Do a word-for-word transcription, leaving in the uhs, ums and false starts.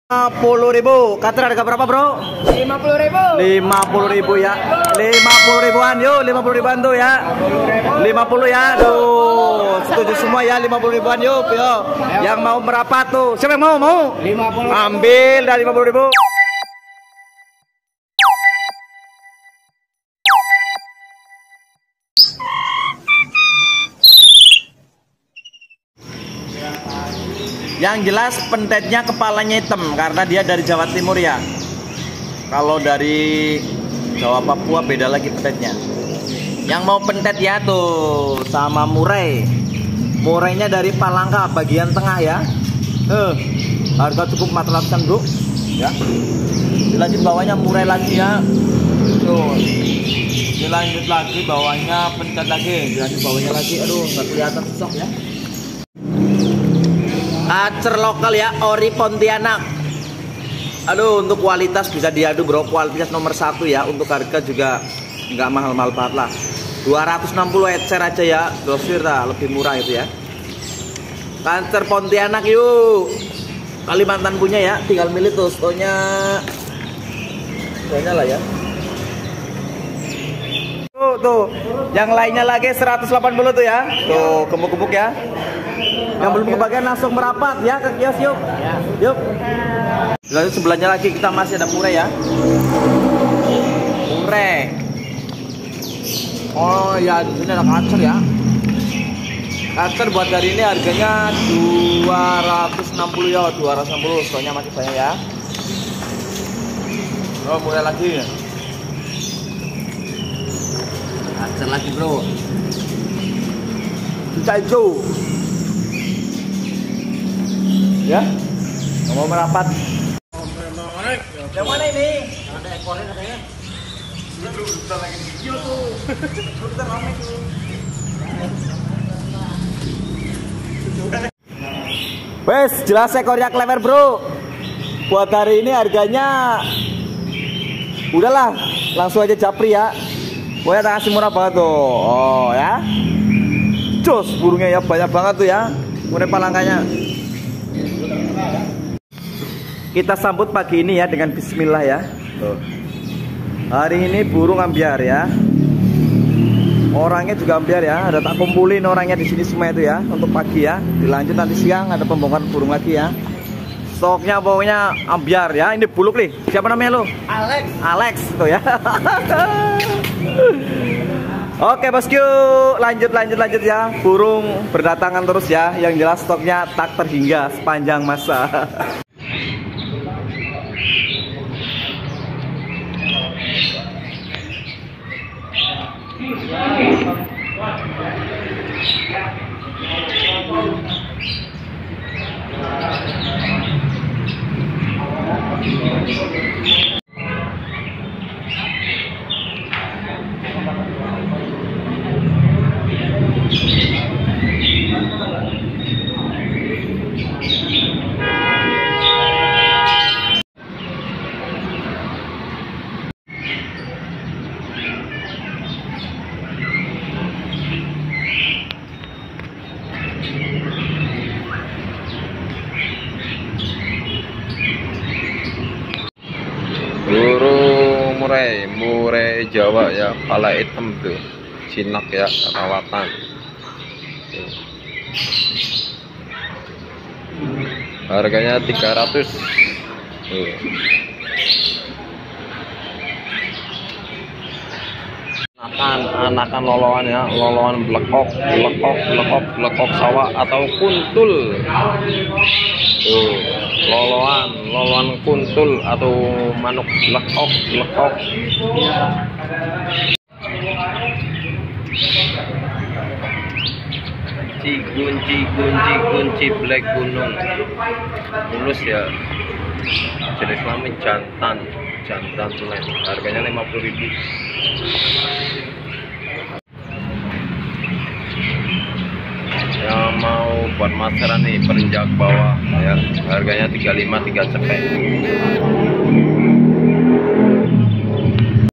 Puluh ribu, Kater harga berapa bro? Lima puluh ribu. Lima puluh ribu ya, lima puluh ribuan yuk, lima puluh ribuan tuh ya, lima puluh ya, tuh setuju semua ya, lima puluh ribuan yuk, yuk. Yang mau merapat tuh, siapa yang mau mau? Lima puluh. Ambil dari lima puluh ribu. Yang jelas pentetnya kepalanya hitam karena dia dari Jawa Timur ya. Kalau dari Jawa Papua beda lagi pentetnya. Yang mau pentet ya tuh sama murai. Murainya dari Palangka bagian tengah ya. Eh, harga cukup empat ratusan bro. Ya. Dilanjut bawahnya murai lagi ya. Tuh. Dilanjut lagi bawahnya pentet lagi. Dilanjut bawahnya lagi. Aduh nggak kelihatan susah ya. Kacer lokal ya, ori Pontianak. Aduh, untuk kualitas bisa diadu bro, kualitas nomor satu ya. Untuk harga juga nggak mahal-mahal banget lah. dua ratus enam puluh ecer aja ya, grosir lah, lebih murah itu ya. Kacer Pontianak yuk. Kalimantan punya ya, tinggal milih tuh stonya. Stonya lah ya. Tuh, tuh, yang lainnya lagi seratus delapan puluh tuh ya. Tuh, gemuk-gemuk ya. Yang belum kebagian langsung merapat ya ke kios yuk. Yuk. Lalu sebelahnya lagi kita masih ada murai ya. Murai. Oh ya, di sini ada kacer ya. Kacer buat hari ini harganya dua ratus enam puluh ya, dua ratus enam puluh. Soalnya masih banyak ya. Oh, murai lagi. Kacer lagi, bro. Cucai hijau. Ya, nggak mau merapat. Yang mana ini? Ada ekornya katanya. Belum bentar lagi video tuh. Bentar ramai tuh. Wes, jelas ekornya klewer bro. Buat hari ini harganya, udahlah, langsung aja japri ya. Pokoknya tak kasih murah banget tuh. Oh ya, jos burungnya ya banyak banget tuh ya. Murai palangkanya. Kita sambut pagi ini ya dengan bismillah ya. Tuh. Hari ini burung ambyar ya. Orangnya juga ambyar ya. Ada tak kumpulin orangnya di sini semua itu ya untuk pagi ya. Dilanjut nanti siang ada pembongkaran burung lagi ya. Stoknya pokoknya ambyar ya. Ini buluk nih. Siapa namanya lo? Alex. Alex tuh ya. Oke bosku, lanjut lanjut lanjut ya. Burung berdatangan terus ya. Yang jelas stoknya tak terhingga sepanjang masa. Burung murai, murai Jawa ya, kepala hitam tuh, jinak ya, rawatan. Tuh. Harganya tiga ratus. Tuh. Anakan, anakan loloan ya, loloan blekok, blekok, blekok, blekok sawah atau kuntul. Tuh, loloan, loloan kuntul atau manuk blekok, blekok. Cigun, cigun, cigun, ciblek gunung, mulus ya. Jenis kelamin jantan, jantan tulen. Harganya lima puluh ribu. Yang mau buat masaran nih perenjak bawah ya, harganya tiga puluh lima, tiga cepet.